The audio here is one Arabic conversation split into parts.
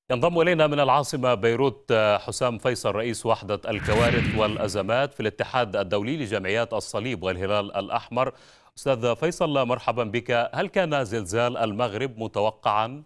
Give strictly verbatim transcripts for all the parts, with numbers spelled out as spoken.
ينضم إلينا من العاصمة بيروت حسام فيصل رئيس وحدة الكوارث والأزمات في الاتحاد الدولي لجمعيات الصليب والهلال الأحمر. أستاذ فيصل، مرحبا بك. هل كان زلزال المغرب متوقعا؟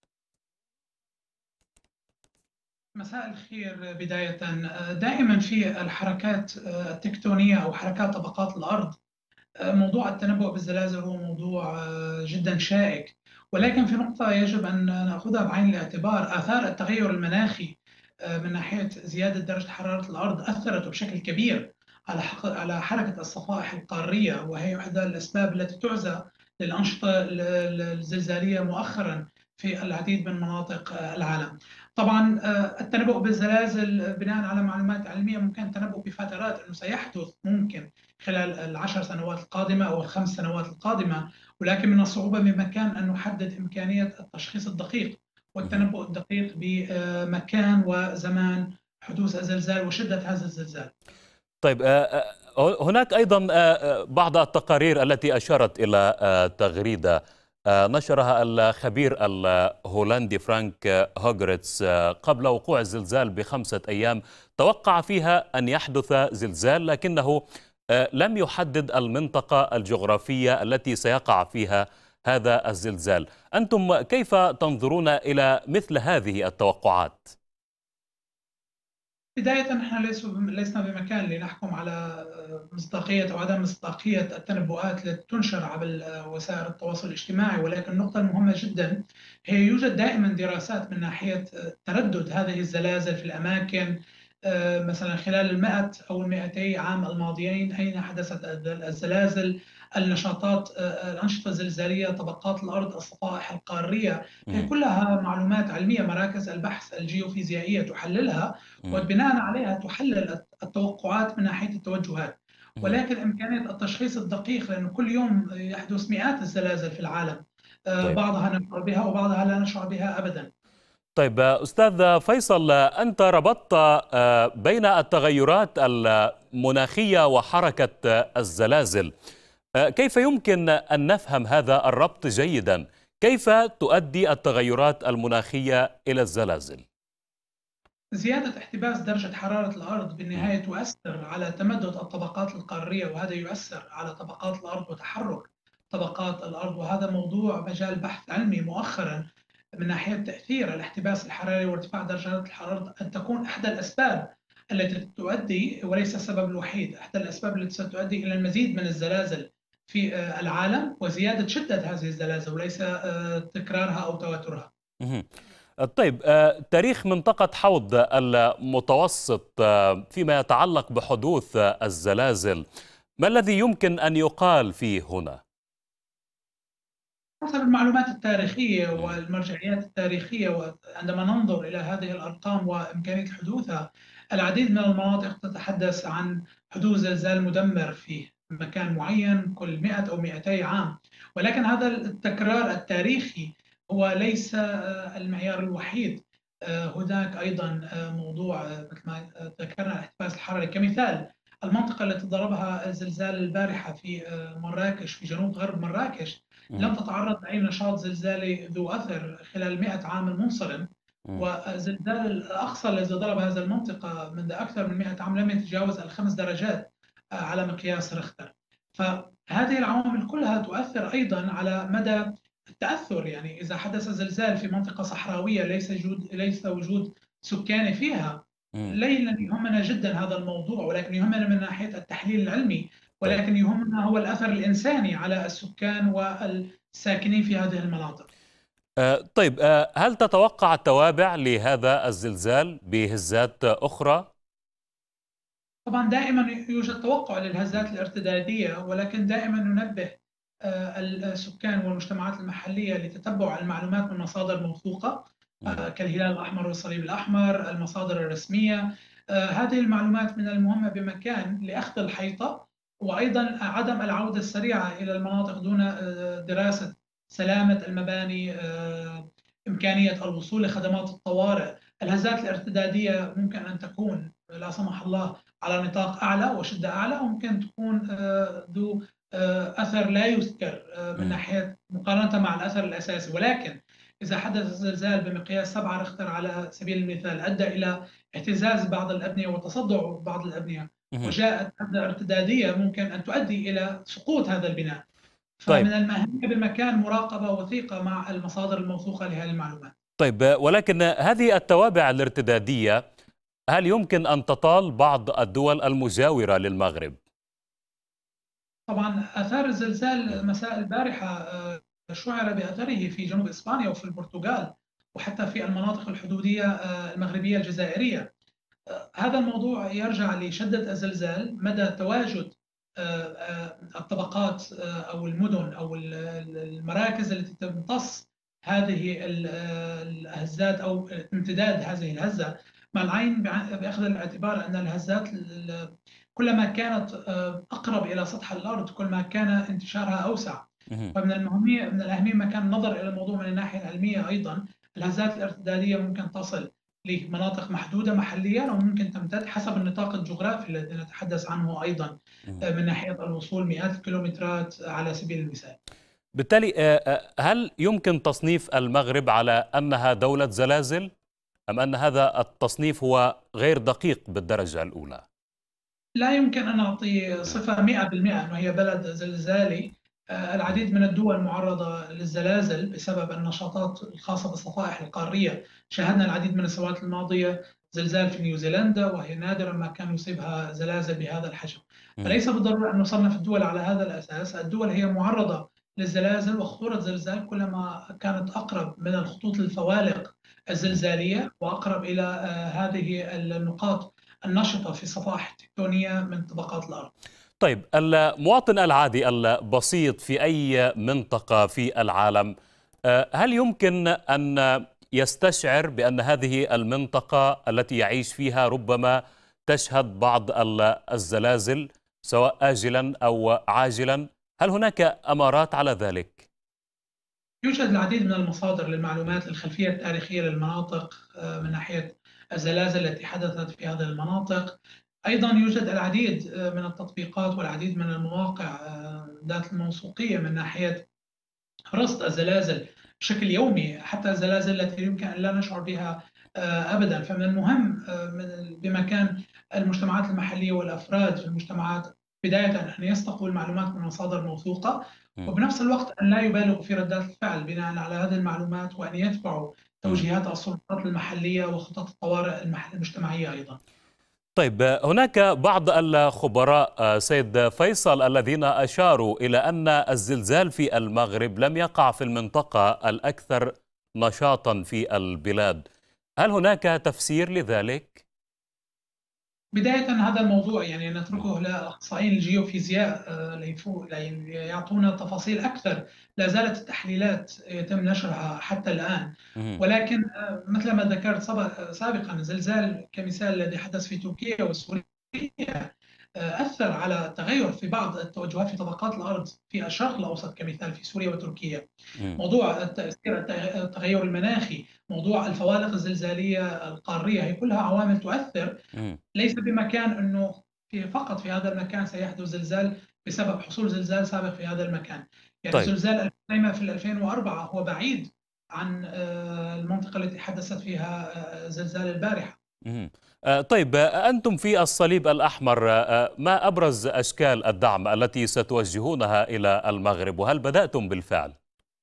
مساء الخير. بداية، دائما في الحركات التكتونية أو حركات طبقات الأرض موضوع التنبؤ بالزلازل هو موضوع جدا شائك، ولكن في نقطة يجب أن نأخذها بعين الاعتبار. آثار التغير المناخي من ناحية زيادة درجة حرارة الأرض أثرت بشكل كبير على على حركة الصفائح القارية، وهي إحدى الأسباب التي تعزى للأنشطة الزلزالية مؤخرا في العديد من مناطق العالم. طبعا التنبؤ بالزلازل بناء على معلومات علمية ممكن التنبؤ بفترات أنه سيحدث ممكن خلال العشر سنوات القادمة أو الخمس سنوات القادمة، ولكن من الصعوبة بمكان أن نحدد إمكانية التشخيص الدقيق والتنبؤ الدقيق بمكان وزمان حدوث الزلزال وشدة هذا الزلزال. طيب، آه، آه، هناك أيضا آه، آه، بعض التقارير التي أشارت إلى آه، تغريدة آه، نشرها الخبير الهولندي فرانك هوغرتس آه، قبل وقوع الزلزال بخمسة أيام. توقع فيها أن يحدث زلزال، لكنه آه، لم يحدد المنطقة الجغرافية التي سيقع فيها هذا الزلزال. أنتم كيف تنظرون إلى مثل هذه التوقعات؟ بداية، نحن لسنا بمكان لنحكم على مصداقية أو عدم مصداقية التنبؤات التي تنشر عبر وسائل التواصل الاجتماعي، ولكن النقطة المهمة جدا هي يوجد دائما دراسات من ناحية تردد هذه الزلازل في الأماكن، مثلا خلال المئة أو المئتي عام الماضيين أين حدثت الزلازل، النشاطات، الأنشطة الزلزالية، طبقات الأرض، الصفائح القارية. هي مم. كلها معلومات علمية مراكز البحث الجيوفيزيائية تحللها، مم. وبناء عليها تحلل التوقعات من ناحية التوجهات. مم. ولكن إمكانية التشخيص الدقيق، لأنه كل يوم يحدث مئات الزلازل في العالم، طيب. بعضها نشعر بها وبعضها لا نشعر بها أبدا. طيب، أستاذ فيصل، أنت ربطت آه، بين التغيرات المناخية وحركة الزلازل. آه، كيف يمكن أن نفهم هذا الربط جيدا؟ كيف تؤدي التغيرات المناخية إلى الزلازل؟ زيادة احتباس درجة حرارة الأرض مم. بالنهاية تؤثر على تمدد الطبقات القارية، وهذا يؤثر على طبقات الأرض وتحرك طبقات الأرض، وهذا موضوع مجال بحث علمي مؤخرا من ناحية تأثير الاحتباس الحراري وارتفاع درجات الحرارة أن تكون إحدى الأسباب التي تؤدي، وليس السبب الوحيد، إحدى الأسباب التي ستؤدي إلى المزيد من الزلازل في العالم وزيادة شدة هذه الزلازل، وليس تكرارها أو تواترها. مم. طيب، آه، تاريخ منطقة حوض المتوسط آه، فيما يتعلق بحدوث الزلازل، ما الذي يمكن أن يقال فيه هنا؟ حسب المعلومات التاريخية مم. والمرجعيات التاريخية، وعندما ننظر إلى هذه الأرقام وإمكانية حدوثها، العديد من المناطق تتحدث عن حدوث زلزال مدمر في مكان معين كل مئة أو مئتي عام. ولكن هذا التكرار التاريخي هو ليس آه، المعيار الوحيد. آه، هناك أيضا آه، موضوع، آه، مثل ما ذكرنا، الاحتباس الحراري كمثال. المنطقة التي ضربها الزلزال البارحة في آه، مراكش، في جنوب غرب مراكش، لم مم. تتعرض لأي نشاط زلزالي ذو أثر خلال مئة عام المنصرم. مم. والزلزال الأقصى الذي ضرب هذه المنطقة منذ أكثر من مئة عام لم يتجاوز الخمس درجات على مقياس ريختر. فهذه العوامل كلها تؤثر أيضا على مدى التأثر. يعني إذا حدث زلزال في منطقة صحراوية ليس وجود ليس وجود سكاني فيها، مم. لن يهمنا جدا هذا الموضوع، ولكن يهمنا من ناحية التحليل العلمي، طيب. ولكن يهمنا هو الأثر الإنساني على السكان والساكنين في هذه المناطق. آه، طيب، آه، هل تتوقع توابع لهذا الزلزال بهزات أخرى؟ طبعا دائما يوجد توقع للهزات مم. الارتدادية، ولكن دائما ننبه آه، السكان والمجتمعات المحلية لتتبع المعلومات من مصادر موثوقة، مم. آه، كالهلال الأحمر والصليب الأحمر، المصادر الرسمية. آه، هذه المعلومات من المهمة بمكان لأخذ الحيطة، وأيضا عدم العودة السريعة إلى المناطق دون آه، دراسة سلامة المباني، آه، إمكانية الوصول لخدمات الطوارئ. الهزات الارتدادية ممكن أن تكون لا سمح الله على نطاق أعلى وشدة أعلى، وممكن تكون آه، ذو آه، أثر لا يذكر آه، من مم. ناحية مقارنة مع الأثر الأساسي. ولكن إذا حدث زلزال بمقياس سبعة ريختر على سبيل المثال أدى إلى اهتزاز بعض الأبنية وتصدع بعض الأبنية، مهم. وجاءت مادة ارتدادية ممكن أن تؤدي إلى سقوط هذا البناء. طيب. فمن المهمة بالمكان مراقبة وثيقة مع المصادر الموثوقة لهذه المعلومات. طيب، ولكن هذه التوابع الارتدادية هل يمكن أن تطال بعض الدول المجاورة للمغرب؟ طبعا آثار الزلزال مساء البارحة آه، شعر بأثره في جنوب إسبانيا وفي البرتغال وحتى في المناطق الحدودية آه، المغربية الجزائرية. هذا الموضوع يرجع لشدة الزلزال، مدى تواجد الطبقات أو المدن أو المراكز التي تمتص هذه الهزات أو امتداد هذه الهزة، مع العين بأخذ الاعتبار أن الهزات كلما كانت أقرب إلى سطح الأرض كل ما كان انتشارها أوسع. مهم. فمن المهمية من الأهمية ما كان النظر إلى الموضوع من الناحية العلمية أيضا. الهزات الارتدادية ممكن تصل لمناطق محدودة محليا أو ممكن تمتد حسب النطاق الجغرافي الذي نتحدث عنه أيضا مهم. من ناحية الوصول مئات الكيلومترات على سبيل المثال. بالتالي آه، آه، هل يمكن تصنيف المغرب على أنها دولة زلازل أم أن هذا التصنيف هو غير دقيق بالدرجة الأولى؟ لا يمكن أن أعطي صفة مئة بالمئة أنه هي بلد زلزالي. العديد من الدول معرضة للزلازل بسبب النشاطات الخاصة بالصفائح القارية. شاهدنا العديد من السنوات الماضية زلزال في نيوزيلندا، وهي نادرا ما كان يصيبها زلازل بهذا الحجم. مهم. فليس بالضرورة أن نصنف الدول على هذا الأساس. الدول هي معرضة للزلازل وخطورة زلزال كلما كانت أقرب من الخطوط الفوالق مهم. الزلزالية وأقرب إلى هذه النقاط النشطة في الصفائح التكتونية من طبقات الأرض. طيب، المواطن العادي البسيط في أي منطقة في العالم آه، هل يمكن أن يستشعر بأن هذه المنطقة التي يعيش فيها ربما تشهد بعض ال- الزلازل سواء آجلا أو عاجلا؟ هل هناك أمارات على ذلك؟ يوجد العديد من المصادر للمعلومات للخلفية التاريخية للمناطق آه، من ناحية الزلازل التي حدثت في هذه المناطق. أيضا يوجد العديد آه، من التطبيقات والعديد من المواقع آه، ذات الموثوقية من ناحية رصد الزلازل بشكل يومي، حتى الزلازل التي يمكن أن لا نشعر بها آه، أبدا. فمن المهم آه، من- بمكان المجتمعات المحلية والأفراد في المجتمعات بداية أن يستقوا المعلومات من مصادر موثوقة، مم. وبنفس الوقت أن لا يبالغوا في ردات الفعل بناء على هذه المعلومات، وأن يتبعوا مم. توجيهات السلطات المحلية وخطط الطوارئ المح- المجتمعية أيضا. طيب، هناك بعض الخبراء آه، سيد فيصل الذين أشاروا إلى أن الزلزال في المغرب لم يقع في المنطقة الأكثر نشاطا في البلاد. هل هناك تفسير لذلك؟ بداية هذا الموضوع يعني نتركه لأخصائيين الجيوفيزياء آه، ليفو- ليعطونا تفاصيل أكثر. لا زالت التحليلات يتم نشرها حتى الآن، مهم. ولكن آه، مثل ما ذكرت سبق- سابقا زلزال كمثال الذي حدث في تركيا وسوريا أثر على تغير في بعض التوجهات في طبقات الأرض في الشرق الأوسط كمثال في سوريا وتركيا. مهم. موضوع التأثير التغير المناخي، موضوع الفوالق الزلزالية القارية، هي كلها عوامل تؤثر. مهم. ليس بمكان أنه في فقط في هذا المكان سيحدث زلزال بسبب حصول زلزال سابق في هذا المكان. يعني طيب. زلزال الخيمة في ألفين وأربعة هو بعيد عن آه، المنطقة التي حدثت فيها آه، زلزال البارحة. مهم. آه، طيب، آه، أنتم في الصليب الأحمر آه، ما أبرز أشكال الدعم التي ستوجهونها إلى المغرب، وهل بدأتم بالفعل؟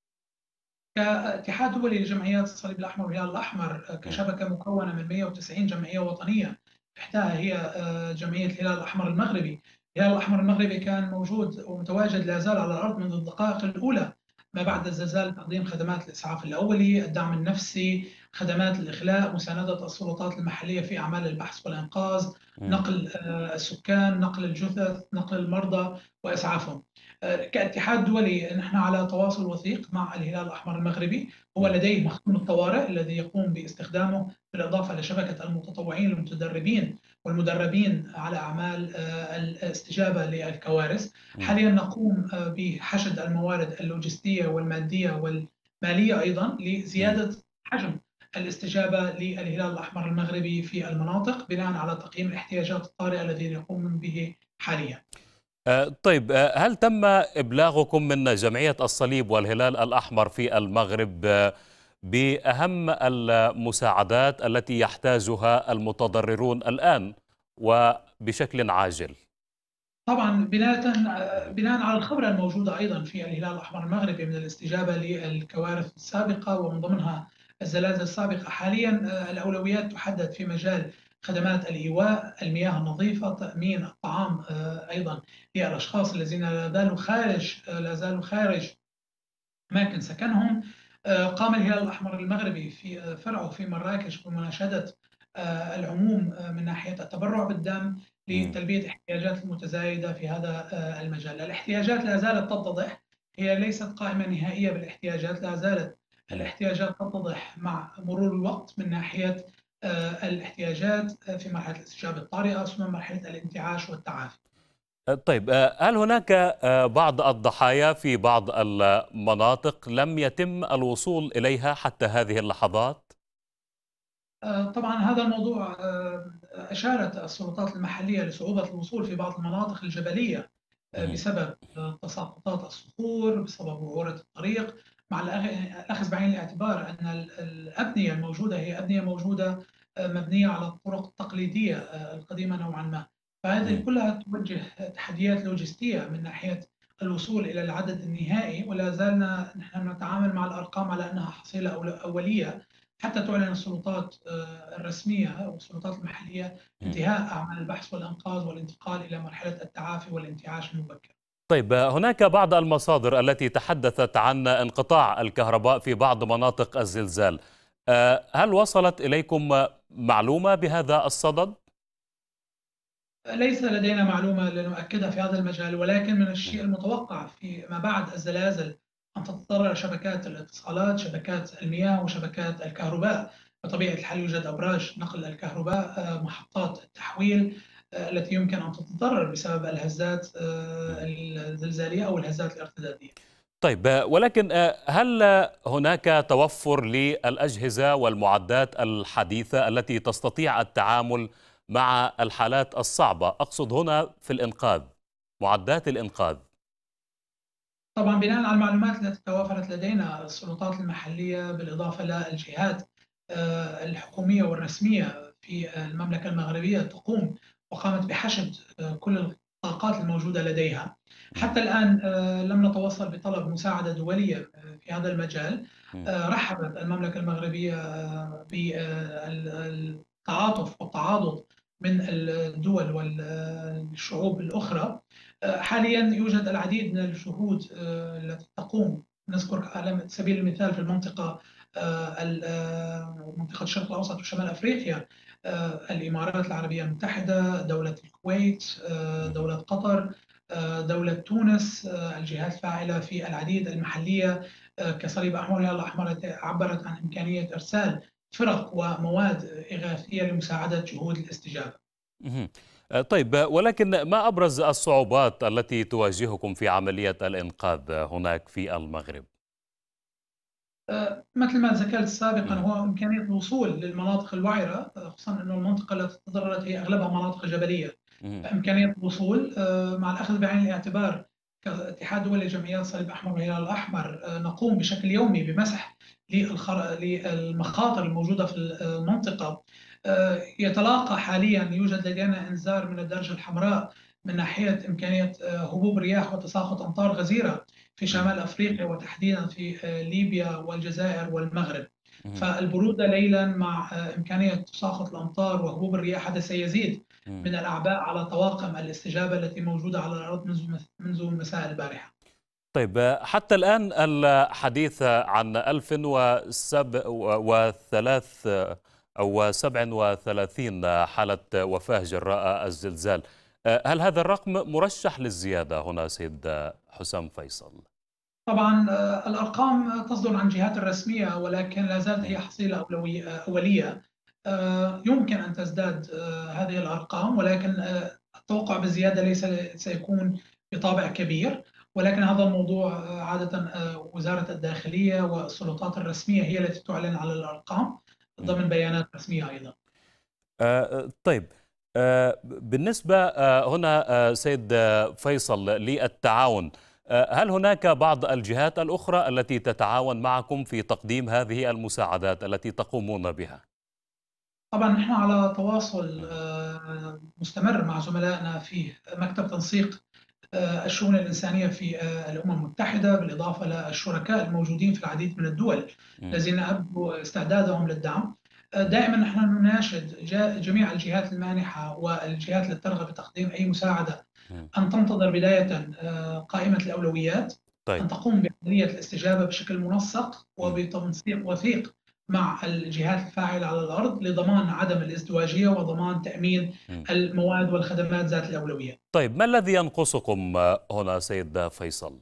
كاتحاد دولي لجمعيات الصليب الأحمر والهلال الأحمر آه، مهم. كشبكة مكونة من مئة وتسعين جمعية وطنية، إحداها هي آه، جمعية الهلال الأحمر المغربي. الهلال الأحمر المغربي كان موجود ومتواجد لا زال على الأرض منذ الدقائق الأولى ما بعد الزلزال، تقديم خدمات الإسعاف الأولي، الدعم النفسي، خدمات الإخلاء، مساندة السلطات المحلية في أعمال البحث والإنقاذ، مهم. نقل آه، السكان، نقل الجثث، نقل المرضى وإسعافهم. كاتحاد دولي نحن على تواصل وثيق مع الهلال الأحمر المغربي. هو مهم. لديه مخزون الطوارئ الذي يقوم باستخدامه بالإضافة لشبكة المتطوعين المتدربين والمدربين على أعمال آه، الاستجابة للكوارث. مهم. حاليا نقوم آه، بحشد الموارد اللوجستية والمادية والمالية أيضا مهم. لزيادة حجم الاستجابة للهلال الأحمر المغربي في المناطق بناء على تقييم الاحتياجات الطارئة الذي يقوم به حاليا. آه، طيب، آه، هل تم إبلاغكم من جمعية الصليب والهلال الأحمر في المغرب آه، بأهم المساعدات التي يحتاجها المتضررون الآن وبشكل عاجل؟ طبعا بناء بناء على الخبرة الموجودة أيضا في الهلال الأحمر المغربي من الاستجابة للكوارث السابقة ومن ضمنها الزلازل السابقة، حاليا الأولويات تحدد في مجال خدمات الإيواء، المياه النظيفة، تأمين الطعام أيضا للأشخاص الذين لا زالوا خارج لا زالوا خارج أماكن سكنهم. قام الهلال الأحمر المغربي في فرعه في مراكش بمناشدة العموم من ناحية التبرع بالدم لتلبية احتياجات المتزايدة في هذا المجال. الاحتياجات لا زالت تتضح، هي ليست قائمة نهائية بالاحتياجات، لا زالت الاحتياجات تتضح مع مرور الوقت من ناحية الاحتياجات في مرحلة الاستجابة الطارئة ثم مرحلة الانتعاش والتعافي. طيب، هل هناك بعض الضحايا في بعض المناطق لم يتم الوصول إليها حتى هذه اللحظات؟ طبعا هذا الموضوع أشارت السلطات المحلية لصعوبة الوصول في بعض المناطق الجبلية بسبب تساقطات الصخور، بسبب وعورة الطريق، مع الأخذ بعين الاعتبار أن الأبنية الموجودة هي أبنية موجودة مبنية على الطرق التقليدية القديمة نوعا ما، فهذه كلها توجه تحديات لوجستية من ناحية الوصول إلى العدد النهائي، ولا زالنا نحن نتعامل مع الأرقام على أنها حصيلة أولية حتى تعلن السلطات الرسمية والسلطات المحلية انتهاء أعمال البحث والإنقاذ والانتقال إلى مرحلة التعافي والانتعاش المبكر. طيب، هناك بعض المصادر التي تحدثت عن انقطاع الكهرباء في بعض مناطق الزلزال، هل وصلت إليكم معلومة بهذا الصدد؟ ليس لدينا معلومة لنؤكدها في هذا المجال، ولكن من الشيء المتوقع فيما بعد الزلازل أن تتضرر شبكات الاتصالات، شبكات المياه وشبكات الكهرباء. بطبيعة الحال يوجد أبراج نقل الكهرباء، محطات التحويل التي يمكن أن تتضرر بسبب الهزات الزلزالية أو الهزات الارتدادية. طيب، ولكن هل هناك توفر للأجهزة والمعدات الحديثة التي تستطيع التعامل مع الحالات الصعبة؟ أقصد هنا في الإنقاذ، معدات الإنقاذ. طبعا بناء على المعلومات التي توافرت لدينا السلطات المحلية بالإضافة للجهات الحكومية والرسمية في المملكة المغربية تقوم وقامت بحشد كل الطاقات الموجودة لديها. حتى الآن لم نتوصل بطلب مساعدة دولية في هذا المجال. رحبت المملكة المغربية بالتعاطف والتعاضد من الدول والشعوب الأخرى. حاليا يوجد العديد من الجهود التي تقوم، نذكر على سبيل المثال في المنطقة منطقة الشرق الأوسط وشمال أفريقيا، الإمارات العربية المتحدة، دولة الكويت، دولة قطر، دولة تونس، الجهات الفاعلة في العديد المحلية كصليب أحمر والهلال الأحمر عبرت عن إمكانية إرسال فرق ومواد إغاثية لمساعدة جهود الاستجابة. طيب، ولكن ما أبرز الصعوبات التي تواجهكم في عملية الإنقاذ هناك في المغرب؟ مثل ما ذكرت سابقا هو إمكانية الوصول للمناطق الوعرة، خصوصا أن المنطقة التي تضررت هي أغلبها مناطق جبلية. فإمكانية الوصول مع الأخذ بعين الاعتبار كاتحاد دولي لجمعيات الصليب الأحمر والهلال الأحمر نقوم بشكل يومي بمسح للمخاطر الموجودة في المنطقة. يتلاقى حاليا يوجد لدينا إنذار من الدرجة الحمراء من ناحية إمكانية هبوب رياح وتساقط أمطار غزيرة في شمال أفريقيا وتحديدا في ليبيا والجزائر والمغرب. فالبرودة ليلا مع إمكانية تساقط الأمطار وهبوب الرياح هذا سيزيد من الأعباء على طواقم الاستجابة التي موجودة على الأرض منذ مساء البارحة. طيب، حتى الآن الحديث عن ألف وثلاث أو سبع وثلاثين حالة وفاة جراء الزلزال، هل هذا الرقم مرشح للزيادة هنا سيد حسام فيصل؟ طبعا الأرقام تصدر عن جهات الرسمية، ولكن لا زالت هي حصيلة أولية. يمكن أن تزداد هذه الأرقام، ولكن التوقع بالزيادة ليس سيكون بطابع كبير، ولكن هذا الموضوع عادة وزارة الداخلية والسلطات الرسمية هي التي تعلن على الأرقام ضمن بيانات رسمية أيضا. آه طيب، آه بالنسبة آه هنا آه سيد فيصل للتعاون، هل هناك بعض الجهات الأخرى التي تتعاون معكم في تقديم هذه المساعدات التي تقومون بها؟ طبعا نحن على تواصل مهم. آه، مستمر مع زملائنا في مكتب تنسيق آه، الشؤون الإنسانية في آه، الأمم المتحدة، بالإضافة للشركاء الموجودين في العديد من الدول مهم. الذين أبدوا استعدادهم للدعم. آه، دائما نحن نناشد جا- جميع الجهات المانحة والجهات التي ترغب بتقديم أي مساعدة مهم. أن تنتظر بداية آه، قائمة الأولويات، أن طيب. تقوم بعملية الاستجابة بشكل منسق مهم. وبتنسيق وثيق مع الجهات الفاعلة على الأرض لضمان عدم الازدواجية وضمان تأمين مهم. المواد والخدمات ذات الأولوية. طيب، ما الذي ينقصكم هنا سيد فيصل؟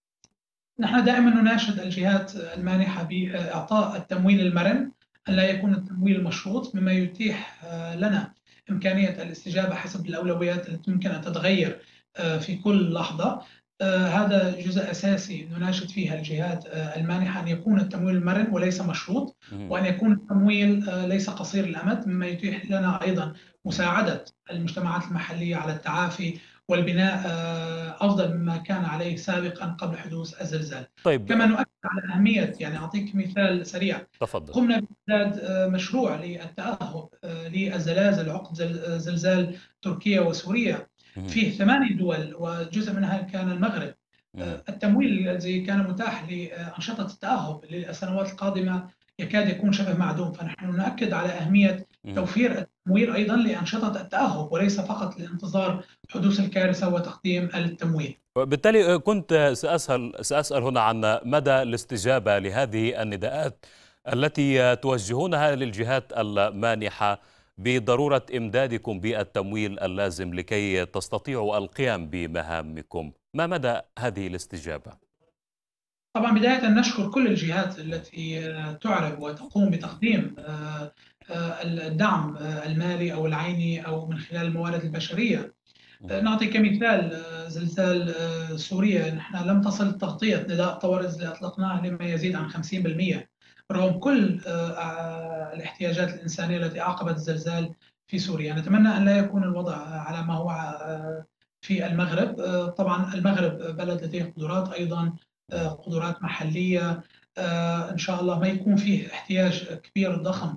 نحن دائما نناشد الجهات المانحة بإعطاء التمويل المرن، أن لا مهم. يكون التمويل مشروط، مما يتيح آه، لنا إمكانية الاستجابة حسب الأولويات التي ممكن أن تتغير آه، في كل لحظة. آه، هذا جزء أساسي نناشد فيها الجهات آه، المانحة، أن يكون التمويل مرن وليس مشروط، مهم. وأن يكون التمويل آه، ليس قصير الأمد، مما يتيح لنا أيضا مهم. مساعدة المجتمعات المحلية على التعافي والبناء آه، أفضل مما كان عليه سابقا قبل حدوث الزلزال. طيب. كما نؤكد على أهمية، يعني أعطيك مثال سريع. تفضل. قمنا بإعداد آه، مشروع للتأهب آه، للزلازل عقد زل- آه، زلزال تركيا وسوريا، مهم. فيه ثماني دول وجزء منها كان المغرب. مهم. آه، التمويل الذي كان متاح لأنشطة التأهب للسنوات القادمة يكاد يكون شبه معدوم، فنحن نؤكد على أهمية مهم. توفير التمويل أيضا لأنشطة التأهب وليس فقط لانتظار حدوث الكارثة وتقديم التمويل. وبالتالي كنت سأسأل سأسأل هنا عن مدى الاستجابة لهذه النداءات التي توجهونها للجهات المانحة بضرورة إمدادكم بالتمويل اللازم لكي تستطيعوا القيام بمهامكم. ما مدى هذه الاستجابة؟ طبعا بداية نشكر كل الجهات التي تعرب وتقوم بتقديم آه، آه، الدعم آه، المالي أو العيني أو من خلال الموارد البشرية. آه، نعطي كمثال آه، زلزال آه، سوريا، نحن لم تصل تغطية نداء طوارئ اللي أطلقناه لما يزيد عن خمسين بالمئة رغم كل آه، آه، الاحتياجات الإنسانية التي أعقبت الزلزال في سوريا. نتمنى أن لا يكون الوضع على ما هو آه، في المغرب. آه، طبعا المغرب بلد لديه قدرات أيضا، آه، قدرات محلية. آه، إن شاء الله ما يكون فيه احتياج كبير ضخم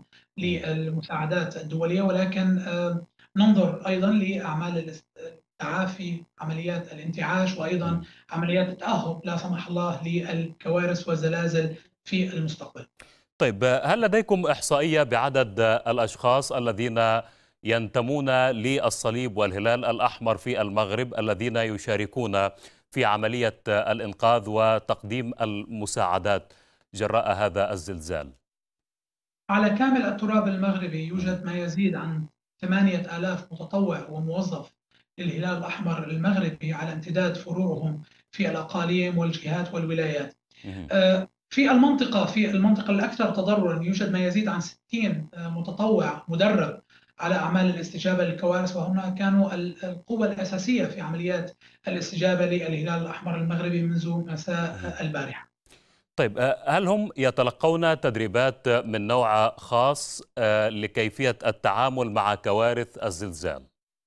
للمساعدات الدولية، ولكن آه، ننظر أيضا لأعمال التعافي، عمليات الانتعاش، وأيضا عمليات التأهب لا سمح الله للكوارث والزلازل في المستقبل. طيب، هل لديكم إحصائية بعدد الأشخاص الذين ينتمون للصليب والهلال الأحمر في المغرب الذين يشاركون في عملية الإنقاذ وتقديم المساعدات جراء هذا الزلزال؟ على كامل التراب المغربي مهم. يوجد ما يزيد عن ثمانية آلاف متطوع وموظف للهلال الأحمر المغربي على امتداد فروعهم في الأقاليم والجهات والولايات. مهم. آه، في المنطقة في المنطقة الأكثر تضررا يوجد ما يزيد عن ستين متطوع مدرب على أعمال الاستجابة للكوارث، وهم كانوا القوة الأساسية في عمليات الاستجابة للهلال الأحمر المغربي منذ مهم. مساء البارحة. طيب، هل هم يتلقون تدريبات من نوع خاص آه، لكيفية التعامل مع كوارث الزلزال؟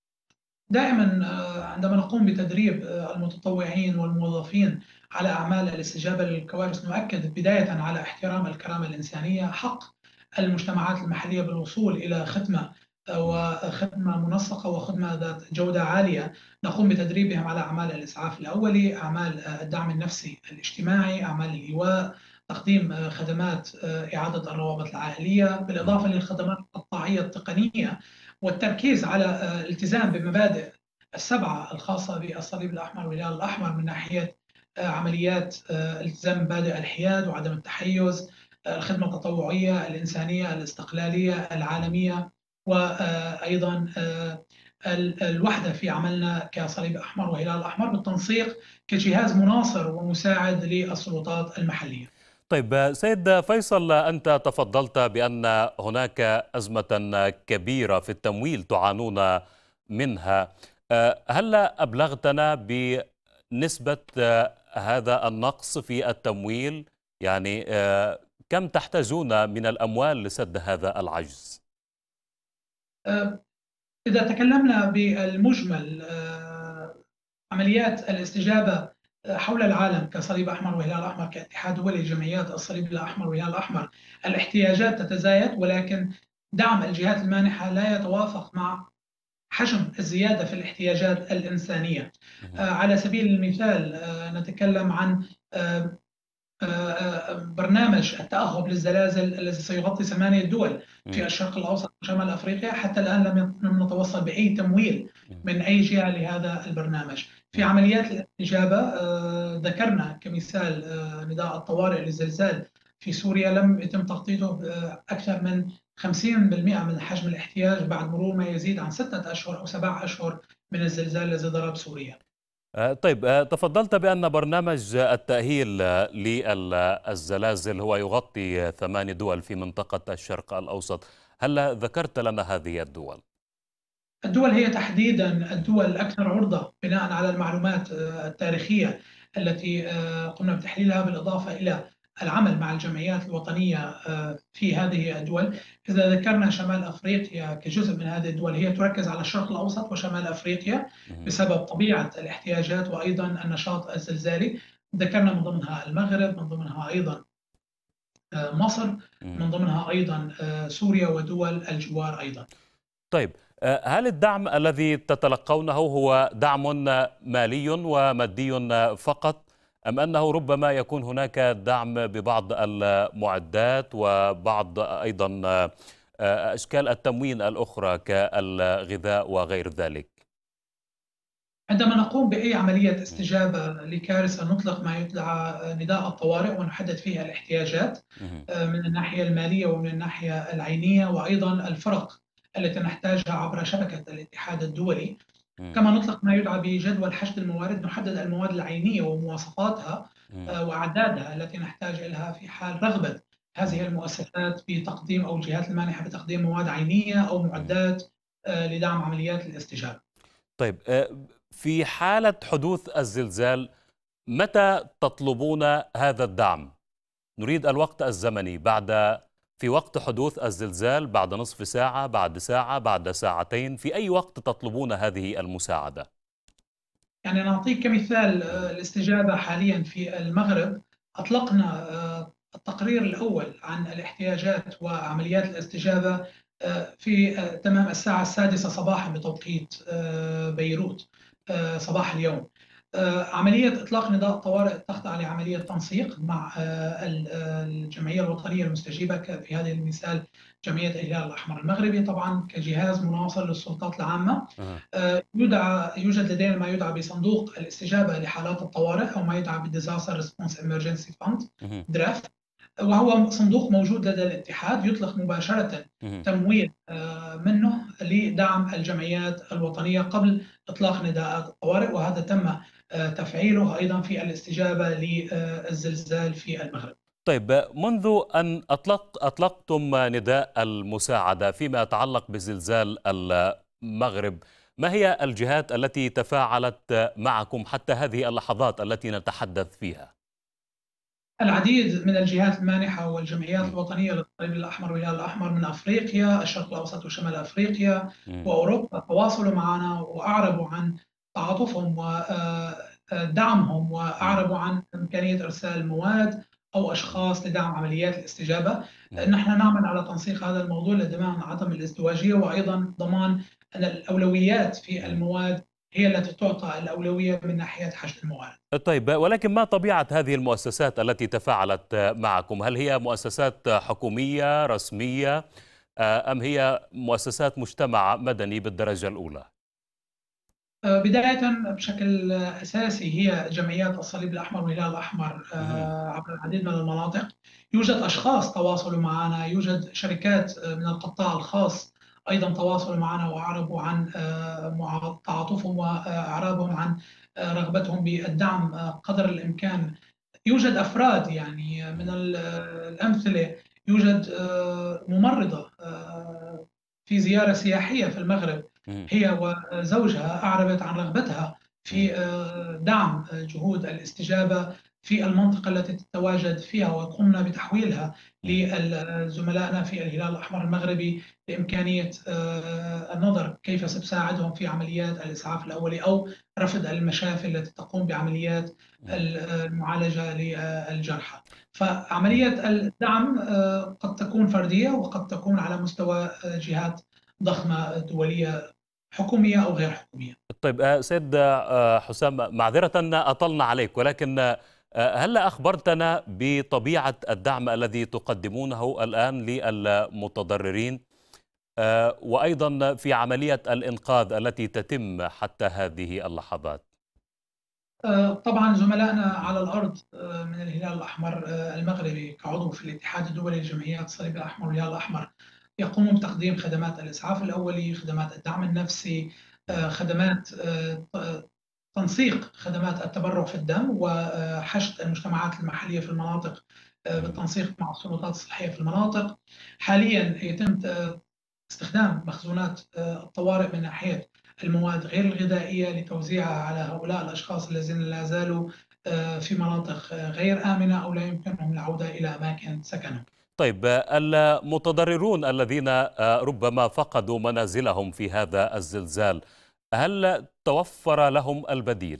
دائما آه، عندما نقوم بتدريب آه، المتطوعين والموظفين على أعمال الاستجابة للكوارث نؤكد بداية على احترام الكرامة الإنسانية، حق المجتمعات المحلية بالوصول إلى خدمة آه، مهم. وخدمة منسقة وخدمة ذات جودة عالية. نقوم بتدريبهم على أعمال الإسعاف الأولي، أعمال آه، الدعم النفسي الاجتماعي، أعمال الإيواء، تقديم آه، خدمات آه، إعادة الروابط العائلية، مهم. بالإضافة للخدمات القطاعية التقنية، والتركيز على آه، الالتزام بمبادئ السبعة الخاصة بالصليب الأحمر والهلال الأحمر من ناحية آه، عمليات آه، التزام مبادئ الحياد وعدم التحيز، آه، الخدمة التطوعية الإنسانية الاستقلالية العالمية، وأيضا آه، ال- الوحدة في عملنا كصليب أحمر وهلال أحمر بالتنسيق كجهاز مناصر ومساعد للسلطات المحلية. طيب سيد فيصل، أنت تفضلت بأن هناك أزمة كبيرة في التمويل تعانون منها. أه، هل أبلغتنا بنسبة أه، هذا النقص في التمويل؟ يعني أه، كم تحتاجون من الأموال لسد هذا العجز؟ آه، إذا تكلمنا بالمجمل، آه، عمليات الاستجابة حول العالم كصليب أحمر وهلال أحمر، كاتحاد دولي لجمعيات الصليب الأحمر والهلال الأحمر، الاحتياجات تتزايد، ولكن دعم الجهات المانحة لا يتوافق مع حجم الزيادة في الاحتياجات الإنسانية. مهم. على سبيل المثال نتكلم عن برنامج التأهب للزلازل الذي سيغطي ثمانية دول في مم. الشرق الأوسط وشمال أفريقيا. حتى الآن لم نتوصل بأي تمويل مم. من أي جهة لهذا البرنامج. في مم. عمليات الاستجابة ذكرنا كمثال نداء الطوارئ للزلزال في سوريا، لم يتم تغطيته أكثر من خمسين بالمئة من حجم الاحتياج بعد مرور ما يزيد عن ستة أشهر أو سبعة أشهر من الزلزال الذي ضرب سوريا. آه، طيب، آه، تفضلت بأن برنامج التأهيل آه، للزلازل هو يغطي ثمان دول في منطقة الشرق الأوسط. هل ذكرت لنا هذه الدول؟ الدول هي تحديدا الدول الأكثر عرضة بناء على المعلومات التاريخية التي قمنا بتحليلها، بالإضافة إلى العمل مع الجمعيات الوطنية في هذه الدول. إذا ذكرنا شمال أفريقيا كجزء من هذه الدول، هي تركز على الشرق الأوسط وشمال أفريقيا مهم. بسبب طبيعة الاحتياجات وأيضا النشاط الزلزالي. ذكرنا من ضمنها المغرب، من ضمنها أيضا مصر، مهم. من ضمنها أيضا سوريا ودول الجوار أيضا. طيب، آه، هل الدعم الذي تتلقونه هو دعم مالي ومادي فقط، أم أنه ربما يكون هناك دعم ببعض المعدات وبعض أيضا آه، آه، أشكال التموين الأخرى كالغذاء وغير ذلك؟ عندما نقوم بأي عملية استجابة لكارثة نطلق ما يدعى نداء الطوارئ، ونحدد فيها الاحتياجات مهم. من الناحية المالية ومن الناحية العينية، وأيضا الفرق التي نحتاجها عبر شبكة الاتحاد الدولي. مهم. كما نطلق ما يدعى بجدول حشد الموارد، نحدد المواد العينية ومواصفاتها مهم. وأعدادها التي نحتاج إليها في حال رغبة مهم. هذه المؤسسات بتقديم، أو الجهات المانحة بتقديم مواد عينية أو مهم. معدات لدعم عمليات الاستجابة. طيب، آه، في حالة حدوث الزلزال متى تطلبون هذا الدعم؟ نريد الوقت الزمني بعد في وقت حدوث الزلزال، بعد نصف ساعة، بعد ساعة، بعد ساعتين، في أي وقت تطلبون هذه المساعدة؟ يعني نعطيك كمثال مم. الاستجابة حاليا في المغرب. أطلقنا التقرير الأول عن الاحتياجات وعمليات الاستجابة في تمام الساعة السادسة صباحا بتوقيت بيروت صباح اليوم. عملية إطلاق نداء الطوارئ تخضع لعملية تنسيق مع الجمعية الوطنية المستجيبة، في هذا المثال جمعية الهلال الأحمر المغربي، طبعا كجهاز مناصر للسلطات العامة. أه. يدعى يوجد لدينا ما يدعى بصندوق الاستجابة لحالات الطوارئ، أو ما يدعى بالديزاستر ريسبونس إمرجنسي فاند مهم. دراف، وهو صندوق موجود لدى الاتحاد يطلق مباشرة مهم. تمويل منه لدعم الجمعيات الوطنية قبل إطلاق نداءات الطوارئ، وهذا تم تفعيله أيضا في الاستجابة للزلزال في المغرب. طيب، منذ أن أطلق أطلقتم نداء المساعدة فيما يتعلق بزلزال المغرب، ما هي الجهات التي تفاعلت معكم حتى هذه اللحظات التي نتحدث فيها؟ العديد من الجهات المانحة والجمعيات مم. الوطنية للصليب الأحمر والهلال الأحمر من أفريقيا، الشرق الأوسط وشمال أفريقيا مم. وأوروبا تواصلوا معنا وأعربوا عن تعاطفهم ودعمهم، مم. وأعربوا عن إمكانية إرسال مواد أو أشخاص لدعم عمليات الاستجابة. مم. نحن نعمل على تنسيق هذا الموضوع لضمان عدم الازدواجية، وأيضا ضمان أن الأولويات في مم. المواد هي التي تعطى الأولوية من ناحية حشد الموارد. طيب، ولكن ما طبيعة هذه المؤسسات التي تفاعلت معكم؟ هل هي مؤسسات حكومية رسمية أم هي مؤسسات مجتمع مدني بالدرجة الأولى؟ بداية بشكل أساسي هي جمعيات الصليب الأحمر والهلال الأحمر مهم. عبر العديد من المناطق. يوجد أشخاص تواصلوا معنا، يوجد شركات من القطاع الخاص أيضا تواصلوا معنا وأعربوا عن تعاطفهم وأعرابهم عن رغبتهم بالدعم قدر الإمكان. يوجد أفراد، يعني من الأمثلة يوجد ممرضة في زيارة سياحية في المغرب، مهم. هي وزوجها أعربت عن رغبتها في دعم جهود الاستجابة في المنطقة التي تتواجد فيها، وقمنا بتحويلها لزملائنا في الهلال الأحمر المغربي لإمكانية النظر كيف ستساعدهم في عمليات الإسعاف الأولي أو رفض المشافي التي تقوم بعمليات المعالجة للجرحى. فعملية الدعم قد تكون فردية وقد تكون على مستوى جهات ضخمة دولية حكومية أو غير حكومية. طيب سيد حسام، معذرة أطلنا عليك، ولكن هل أخبرتنا بطبيعة الدعم الذي تقدمونه الآن للمتضررين، وأيضا في عملية الإنقاذ التي تتم حتى هذه اللحظات؟ طبعا زملائنا على الأرض من الهلال الأحمر المغربي كعضو في الاتحاد الدولي لجمعيات الصليب الأحمر والهلال الأحمر يقومون بتقديم خدمات الإسعاف الأولي، خدمات الدعم النفسي، خدمات تنسيق خدمات التبرع في الدم، وحشد المجتمعات المحلية في المناطق بالتنسيق مع السلطات الصحية في المناطق. حاليا يتم استخدام مخزونات الطوارئ من ناحية المواد غير الغذائية لتوزيعها على هؤلاء الأشخاص الذين لا زالوا في مناطق غير آمنة أو لا يمكنهم العودة إلى أماكن سكنهم. طيب المتضررون الذين ربما فقدوا منازلهم في هذا الزلزال، هل توفر لهم البديل؟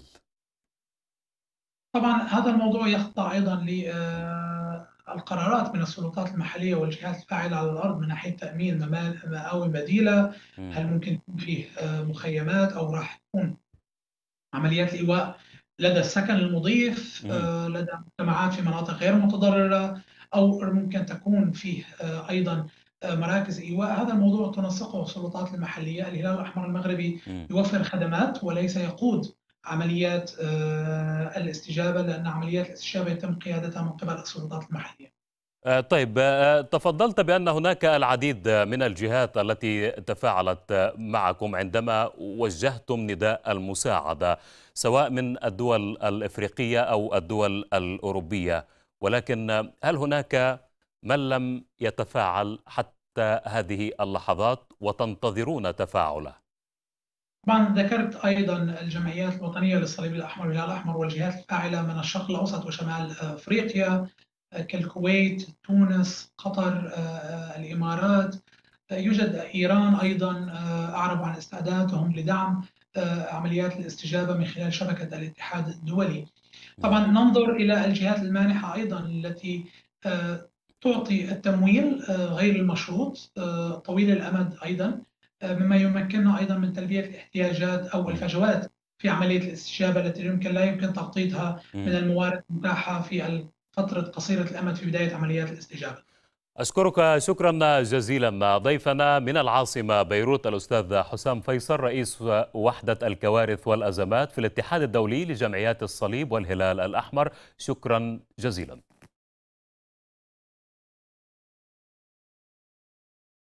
طبعا هذا الموضوع يخضع أيضا للقرارات من السلطات المحلية والجهات الفاعلة على الأرض من ناحية تأمين مآوي بديلة. هل ممكن يكون فيه مخيمات أو راح تكون عمليات الإيواء لدى السكن المضيف لدى مجتمعات في مناطق غير متضررة، أو ممكن تكون فيه أيضا مراكز إيواء. هذا الموضوع تنسقه السلطات المحلية. الهلال الأحمر المغربي يوفر خدمات وليس يقود عمليات الاستجابة، لأن عمليات الاستجابة يتم قيادتها من قبل السلطات المحلية. طيب تفضلت بأن هناك العديد من الجهات التي تفاعلت معكم عندما وجهتم نداء المساعدة، سواء من الدول الإفريقية أو الدول الأوروبية، ولكن هل هناك من لم يتفاعل حتى هذه اللحظات وتنتظرون تفاعله؟ طبعا ذكرت أيضا الجمعيات الوطنية للصليب الأحمر والهلال الأحمر والجهات الفاعلة من الشرق الأوسط وشمال أفريقيا كالكويت، تونس، قطر، الإمارات. يوجد إيران أيضا أعربوا عن استعدادهم لدعم عمليات الاستجابة من خلال شبكة الاتحاد الدولي. طبعا ننظر إلى الجهات المانحة أيضا التي تعطي التمويل غير المشروط طويل الأمد أيضا، مما يمكننا أيضا من تلبية الاحتياجات أو الفجوات في عملية الاستجابة التي يمكن لا يمكن تغطيتها من الموارد المتاحة في فترة قصيرة الأمد في بداية عمليات الاستجابة. أشكرك شكرا جزيلا. ضيفنا من العاصمة بيروت الأستاذ حسام فيصل، رئيس وحدة الكوارث والأزمات في الاتحاد الدولي لجمعيات الصليب والهلال الأحمر، شكرا جزيلا.